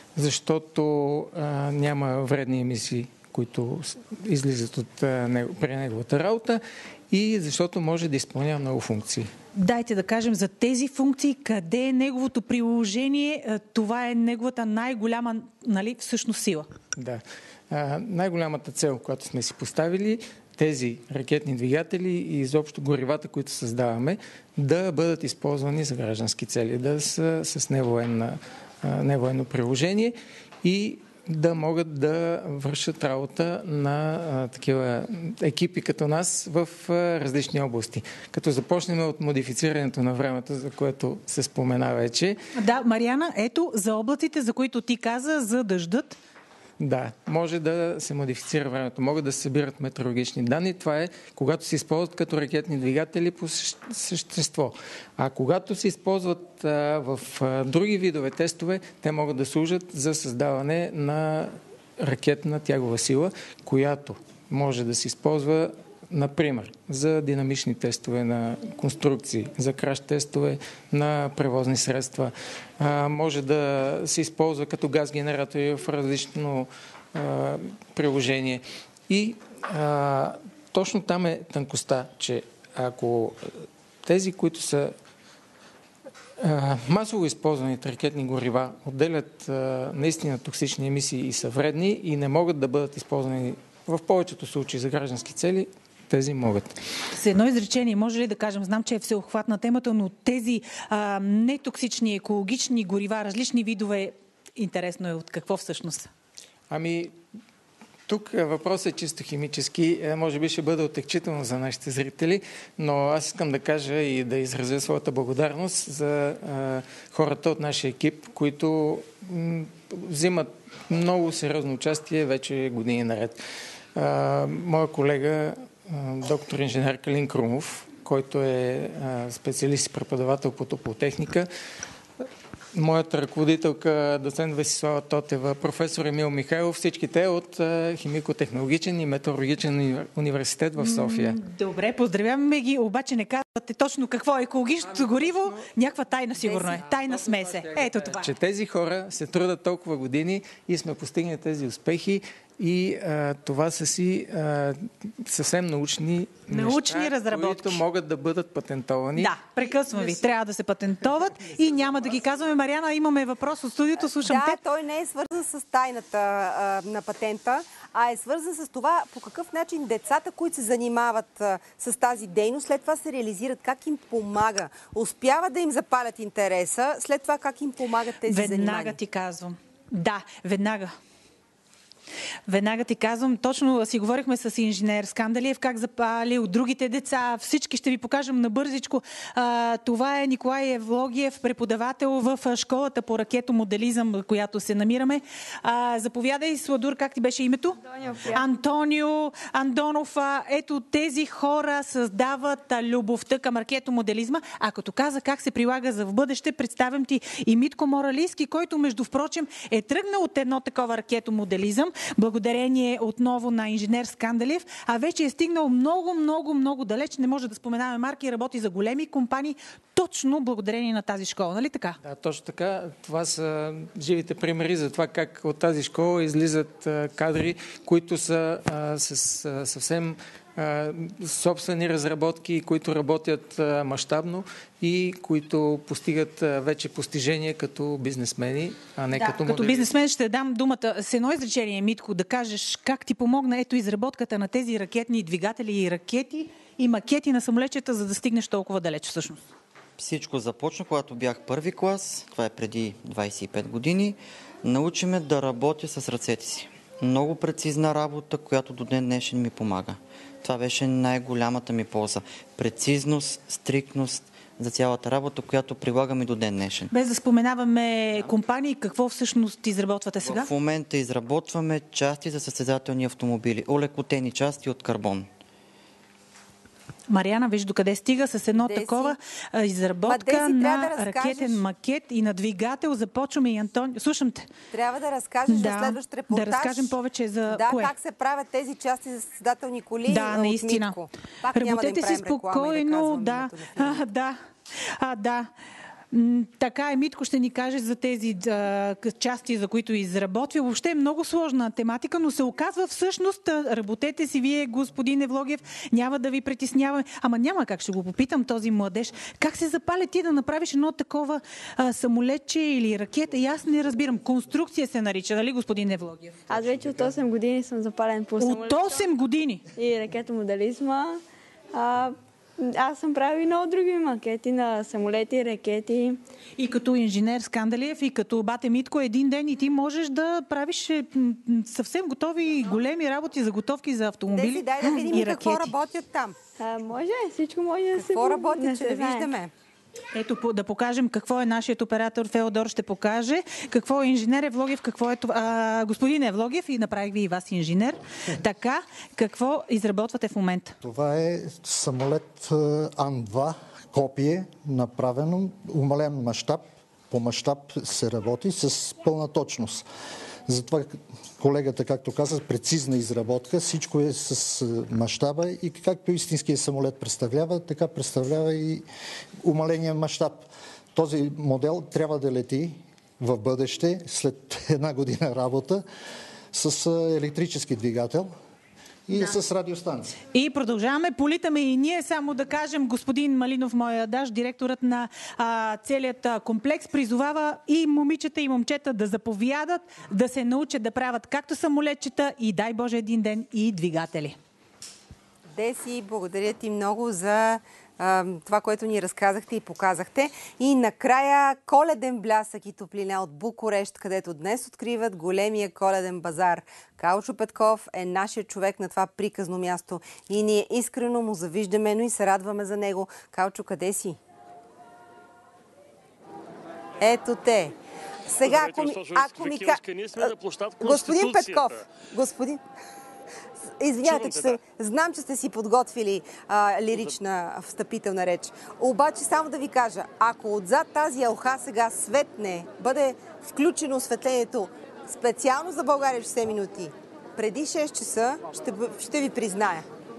защото а, няма вредни емисии, които излизат от а, него, при неговата работа и защото може да изпълнява много функции. Дайте да кажем за тези функции, къде е неговото приложение, това е неговата най-голяма, нали, всъщност сила. Да. А, най-голямата цел, която сме си поставили, тези ракетни двигатели и изобщо горивата, които създаваме, да бъдат използвани за граждански цели, да са с невоенна, невоенно приложение и да могат да вършат работа на а, такива екипи като нас в а, различни области. Като започнем от модифицирането на времето, за което се спомена вече. Да, Мариана, ето за облаците, за които ти каза, за дъждът. Да, може да се модифицира времето. Могат да се събират метеорологични данни. Това е когато се използват като ракетни двигатели по същество. А когато се използват а, в а, други видове тестове, те могат да служат за създаване на ракетна тягова сила, която може да се използва, например, за динамични тестове на конструкции, за краш тестове на превозни средства. А, може да се използва като газ генератори в различно а, приложение. И а, точно там е тънкостта, че ако тези, които са а, масово използваните ракетни горива, отделят а, наистина токсични емисии и са вредни и не могат да бъдат използвани в повечето случаи за граждански цели, тези могат. С едно изречение, може ли да кажем, знам, че е всеобхватна темата, но тези а, нетоксични, екологични горива, различни видове, интересно е от какво всъщност? Ами, тук въпросът е чисто химически. Може би ще бъде отекчително за нашите зрители, но аз искам да кажа и да изразя своята благодарност за а, хората от нашия екип, които м, взимат много сериозно участие вече години наред. А, моя колега, а, доктор инженер Калин Крумов, който е а, специалист и преподавател по топлотехника, моята ръководителка, доцент Весислава Тотева, професор Емил Михайлов, всички те от Химико-технологичен и метеорологичен университет в София. Добре, поздравяваме ги, обаче не казвате точно какво е екологичното гориво. Някаква тайна сигурно е. Тайна смесе. Ето това. Че тези хора се трудят толкова години и сме постигнали тези успехи. И а, това са си а, съвсем научни, научни неща, разработки, които могат да бъдат патентовани. Да, прекъсвам ви. Трябва да се патентоват и няма да ги казваме. Мариана, имаме въпрос от студиото. Слушам да, те. той не е свързан с тайната а, на патента, а е свързан с това по какъв начин децата, които се занимават а, с тази дейност, след това се реализират, как им помага. Успяват да им запалят интереса, след това как им помагат тези веднага занимания. Веднага ти казвам. Да, веднага. Веднага ти казвам, точно си говорихме с инженер Скандалиев, как запали от другите деца. Всички ще ви покажем набързичко. А, това е Николай Евлогиев, преподавател в школата по ракетомоделизъм, която се намираме. А, заповядай, Сладур, как ти беше името? Антонио. Антонио Андонов. Ето тези хора създават любовта към ракетомоделизма. А като каза как се прилага за в бъдеще, представям ти и Митко Моралийски, който между впрочем е тръгнал от едно такова ракетомоделизъм, благодарение отново на инженер Скандалиев, а вече е стигнал много, много, много далеч. Не може да споменаваме марки, работи за големи компании, точно благодарение на тази школа, нали така? Да, точно така. Това са живите примери за това как от тази школа излизат а, кадри, които са а, с а, съвсем а, собствени разработки, които работят а, мащабно и които постигат а, вече постижения като бизнесмени, а не да, като модели. Като бизнесмен ще дам думата с едно изречение, Митко, да кажеш как ти помогна ето изработката на тези ракетни двигатели и ракети и макети на самолетчета, за да стигнеш толкова далеч всъщност. Всичко започна, когато бях първи клас, това е преди двайсет и пет години. Научиме да работя с ръцете си. Много прецизна работа, която до ден днешен ми помага. Това беше най-голямата ми полза. Прецизност, стриктност за цялата работа, която прилагаме до ден днешен. Без да споменаваме компании, какво всъщност изработвате сега? В момента изработваме части за състезателни автомобили, олекотени части от карбон. Мариана, виж докъде стига с едно Деси. такова а, изработка на да ракетен макет и на двигател. Започваме и Антон. Слушам те. Трябва да разкажеш да, за следващ репортаж. Да разкажем повече за да, кое. как се правят тези части за състезателни коли. Да, наистина. От Митко. Пак работете да си спокойно. Да, да, а, да. А, да. Така е, Митко ще ни каже за тези а, части, за които изработва. Въобще е много сложна тематика, но се оказва всъщност, работете си вие, господин Евлогиев, няма да ви притесняваме. Ама няма как, ще го попитам този младеж. Как се запали ти да направиш едно такова а, самолетче или ракета? И аз не разбирам. Конструкция се нарича, нали, господин Евлогиев? Аз вече от осем години съм запален по самолета. От осем години? И ракетомоделизма. А, Аз съм правил много други макети на самолети, ракети. И като инженер Скандалиев, и като бате Митко, един ден и ти можеш да правиш съвсем готови големи работи, заготовки за автомобили. Деси, дай да видим и какво работят там. А, може, всичко може да се... Какво работят, че да виждаме? Ето, да покажем какво е нашият оператор Феодор, ще покаже какво е инженер Евлогиев, какво е това. А, господин Евлогиев, и направих ви и вас инженер. Така, какво изработвате в момента? Това е самолет Ан два, копие, направено, умален мащаб. По мащаб се работи с пълна точност. Затова колегата, както каза, прецизна изработка, всичко е с мащаба и както истинският самолет представлява, така представлява и умаления мащаб. Този модел трябва да лети в бъдеще, след една година работа, с електрически двигател и да. С радиостанция. И продължаваме, политаме и ние, само да кажем, господин Малинов, моя даж, директорът на а, целият комплекс, призовава и момичета, и момчета да заповядат, да се научат да правят както самолетчета и дай Боже един ден и двигатели. Деси, благодаря ти много за а, това, което ни разказахте и показахте. И накрая коледен блясък и топлина от Букурещ, където днес откриват големия коледен базар. Калчо Петков е нашия човек на това приказно място и ние искрено му завиждаме, но и се радваме за него. Калчо, къде си? Ето те. Сега, ако ми, ако ми ка... Господин Петков, господин... Извинявайте, че се... знам, че сте си подготвили а, лирична встъпителна реч. Обаче само да ви кажа, ако отзад тази елха сега светне, бъде включено осветлението специално за България шестдесет минути, преди шест часа ще, ще ви призная.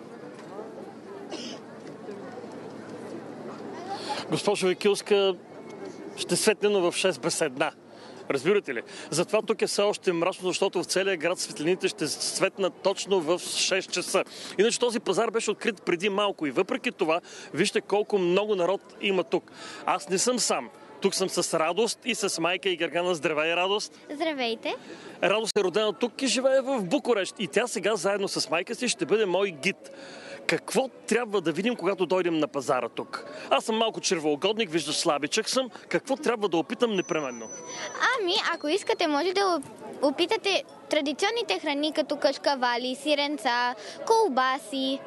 Госпожо Викилска, ще светне, но в шест без една. Разбирате ли? Затова тук е все още мрачно, защото в целия град светлините ще светнат точно в шест часа. Иначе този пазар беше открит преди малко и въпреки това, вижте колко много народ има тук. Аз не съм сам. Тук съм с Радост и с майка и Гергана. Здравей, Радост! Здравейте! Радост е родена тук и живее в Букурещ. И тя сега заедно с майка си ще бъде мой гид. Какво трябва да видим, когато дойдем на пазара тук? Аз съм малко червоугодник, виждаш, слабичък съм. Какво трябва да опитам непременно? Ами, ако искате, може да опитате традиционните храни, като кашкавали, сиренца, колбаси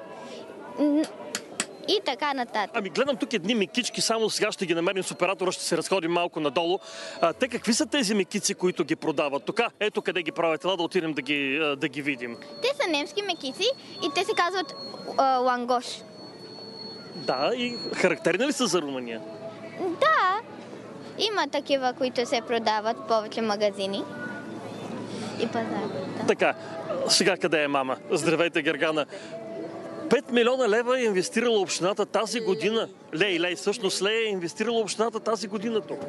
и така нататък. Ами гледам тук едни мекички, само сега ще ги намерим с оператора, ще се разходим малко надолу. А, те какви са тези мекици, които ги продават? Тук, ето къде ги правят, ела да отидем да ги, да ги видим. Те са немски мекици и те се казват а, лангош. Да, и характерни ли са за Румъния? Да, има такива, които се продават в повече магазини и пазар. Да. Така, сега къде е мама? Здравейте, Гергана. пет милиона лева е инвестирала общината тази година. Лей, лей, всъщност лей е инвестирала общината тази година тук.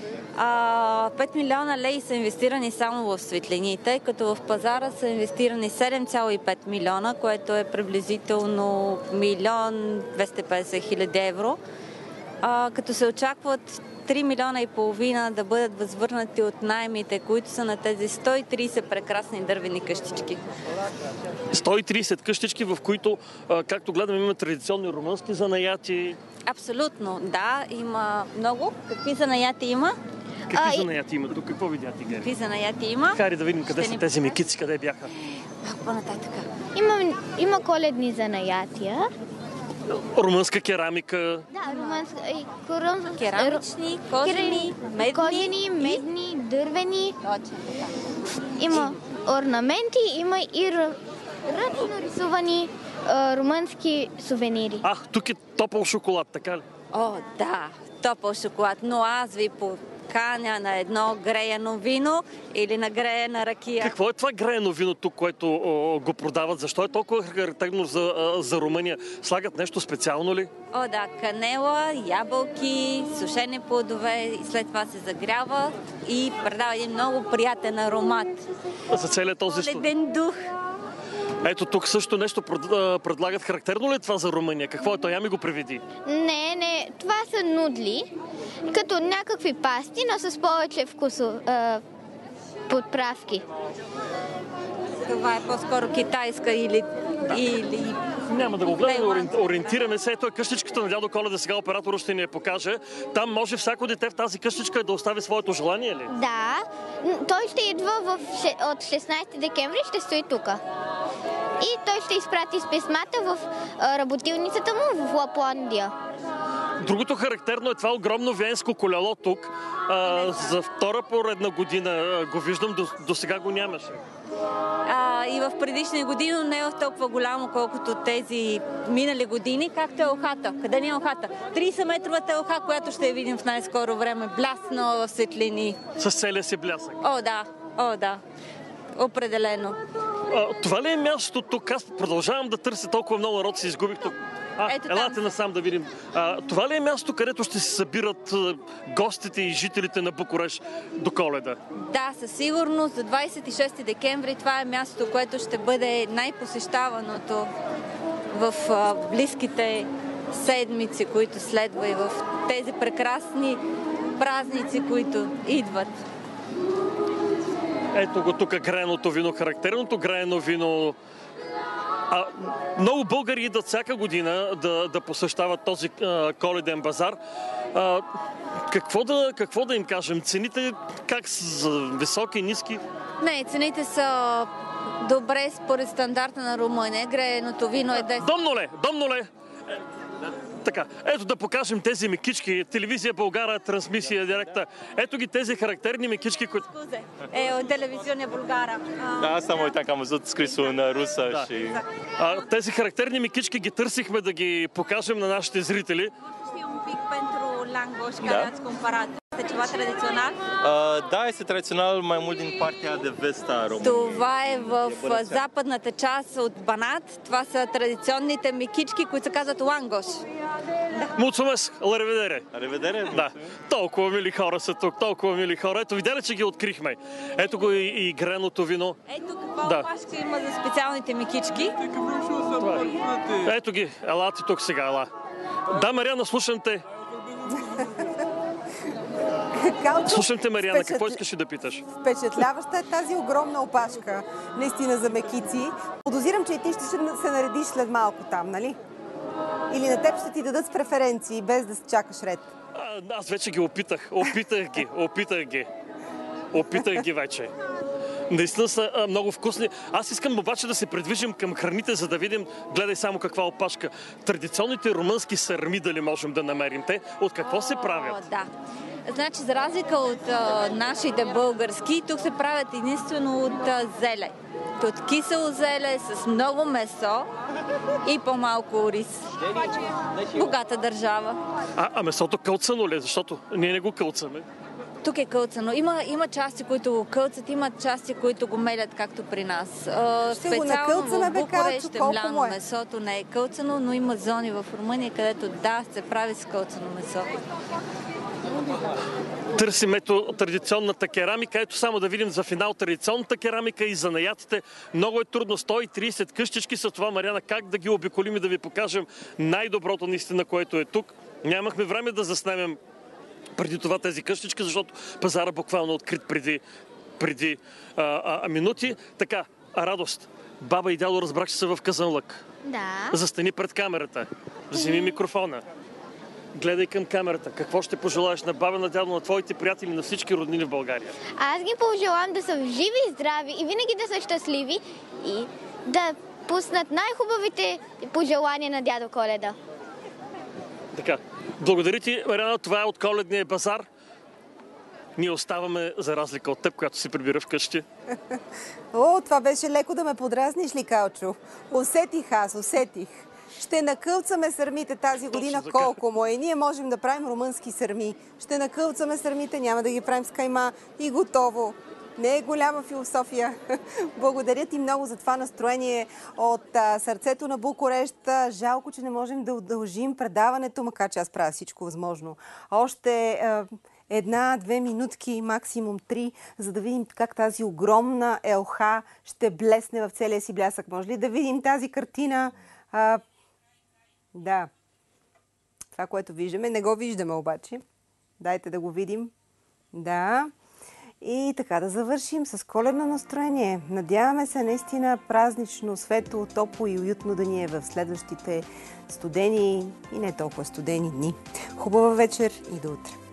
А, пет милиона лей са инвестирани само в светлините, като в пазара са инвестирани седем цяло и пет милиона, което е приблизително милион двеста и петдесет хиляди евро. А, като се очакват три милиона и половина да бъдат възвърнати от наемите, които са на тези сто и тридесет прекрасни дървени къщички. сто и тридесет къщички, в които, както гледам, има традиционни румънски занаяти. Абсолютно, да, има много. Какви занаяти има? Какви а, занаяти има? Тук какво видяте, Гери? Какви занаяти има? Хайде да видим къде Ще са тези мекици, къде бяха. Малко по-нататък. Има, има коледни занаятия. Румънска керамика. Да, румънска. Рум... Керамични, кожени, медни. Кожени, медни, дървени. Има орнаменти, има и ръчно рисувани а, румънски сувенири. А, тук е топъл шоколад, така ли? О, да, топъл шоколад, но аз ви поканя на едно греяно вино или на греяна ракия. Какво е това греяно вино тук, което о, го продават? Защо е толкова характерно за, за Румъния? Слагат нещо специално ли? О, да, канела, ябълки, сушени плодове и след това се загрява и предава един много приятен аромат. За целият този коледен дух. Ето тук също нещо предлагат. Характерно ли е това за Румъния? Какво е? Той я ми го приведи. Не, не. Това са нудли, като някакви пасти, но с повече вкусо, е, подправки. Това е по-скоро китайска или... Да. или... Няма да го гледаме, ориентираме се. Ето е къщичката на дядо Коледа, сега оператор ще ни я покаже. Там може всяко дете в тази къщичка да остави своето желание ли? Да. Той ще идва в, от шестнадесети декември, ще стои тук. И той ще изпрати с писмата в работилницата му в Лапландия. Другото характерно е това огромно венско колело тук. А, за втора поредна година го виждам, до, до сега го нямаше. А, и в предишни години, но не е толкова голямо, колкото тези минали години, както е елхата. Къде ни е елхата? тридесет метровата елха, която ще я видим в най-скоро време, блясна в светлини. С целия си блясък. О, да, о, да. Определено. А, това ли е мястото тук? Аз продължавам да търся, толкова много народ се изгубих тук. А, Ето елате там. насам да видим. А, това ли е мястото, където ще се събират а, гостите и жителите на Букурещ до Коледа? Да, със сигурност за двадесет и шести декември това е мястото, което ще бъде най-посещаваното в а, близките седмици, които следва и в тези прекрасни празници, които идват. Ето го тук грееното вино, характерното греено вино А, много българи идват всяка година да, да посещават този а, коледен базар. А, какво, да, какво да им кажем? Цените как са? Високи, ниски? Не, цените са добре според стандарта на Румъния. Грееното вино е десет. Домноле! Домноле! Така, ето да покажем тези мекички. Телевизия България, трансмисия директа. Ето ги тези характерни мекички, които... Е, от телевизионния България. Da, asta mă uitam că am văzut scrisul în rusă Да. și... А, тези характерни мекички ги търсихме да ги покажем на нашите зрители. Știi un pic pentru langoș Da. care ați cumpărat. Este ceva tradițional? Uh, da, este tradițional mai mult din partea de vest a României. Това е в западната част от Банат. Това са традиционните микички, които се казват лангош. Муцумес, лареведере. Реведере. Да. Толкова мили хора са тук, толкова мили хора. Ето, видя ли, че ги открихме? Ето го и, и греното вино. Ето каква Да. опашка има за специалните микички. Ето ги, елате тук сега, ела. Да, Мариана, слушам те. Калчо, Слушам те, Мариана, впечат- какво искаш и да питаш? Впечатляваща е тази огромна опашка, наистина за мекици. Подозирам, че и ти ще се наредиш след малко там, нали? Или на теб ще ти дадат с преференции, без да чакаш ред. А, аз вече ги опитах. Опитах ги. Опитах ги. Опитах ги вече. Наистина са а, много вкусни. Аз искам обаче да се придвижим към храните, за да видим, гледай само каква опашка. Традиционните румънски сърми дали можем да намерим. Те от какво се правят? О, да. Значи, за разлика от а, нашите български, тук се правят единствено от а, зеле. От кисело зеле с много месо и по-малко рис. Богата държава. А, а месото кълцано ли? Защото ние не го кълцаме. Тук е кълцано. Има, има части, които го кълцат, има части, които го мелят, както при нас. А, Ще го специално накълцаме, в бе, Букурещ Калчо, е колко мляно му е? месото, не е кълцано, но има зони в Румъния, където да, се прави с кълцано месо. Търсим ето традиционната керамика. Ето само да видим за финал традиционната керамика и занаятите. Много е трудно. сто и трийсет къщички са това, Мариана. Как да ги обиколим и да ви покажем най-доброто наистина, което е тук. Нямахме време да заснемем преди това тези къщички, защото пазара буквално открит преди, преди а, а, а, минути. Така, радост. Баба и дядо, разбрах, че са в Казанлък. Да. Застани пред камерата. Вземи микрофона. Гледай към камерата. Какво ще пожелаеш на баба, на дядо, на твоите приятели, на всички роднини в България? Аз ги пожелавам да са живи и здрави и винаги да са щастливи и да пуснат най-хубавите пожелания на дядо Коледа. Така. Благодаря ти, Мариана. Това е от коледния базар. Ние оставаме, за разлика от теб, която си прибира вкъщи. О, това беше леко да ме подразниш ли, Калчо? Усетих аз, усетих. Ще накълцаме сърмите тази година така. колко му е. Ние можем да правим румънски сърми. Ще накълцаме сърмите, няма да ги правим с кайма и готово. Не е голяма философия. Благодаря ти много за това настроение от а, сърцето на Букурещ. Жалко, че не можем да удължим предаването, макар че аз правя всичко възможно. Още а, една-две минутки, максимум три, за да видим как тази огромна елха ще блесне в целия си блясък. Може ли да видим тази картина? А, да. Това, което виждаме, не го виждаме обаче. Дайте да го видим. Да. И така да завършим с коледно настроение. Надяваме се наистина празнично, светло, топло и уютно да ни е в следващите студени и не толкова студени дни. Хубава вечер и до утре!